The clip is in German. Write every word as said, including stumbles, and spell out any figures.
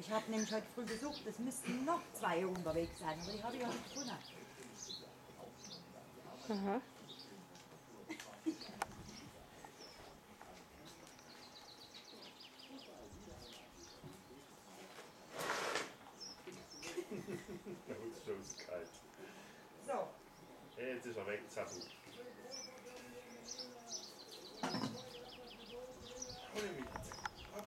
Ich habe nämlich heute früh gesucht, es müssten noch zwei unterwegs sein, aber die habe ich auch nicht gefunden. Aha. Der Hund ist schon kalt. So. Jetzt ist er weg, Zappel.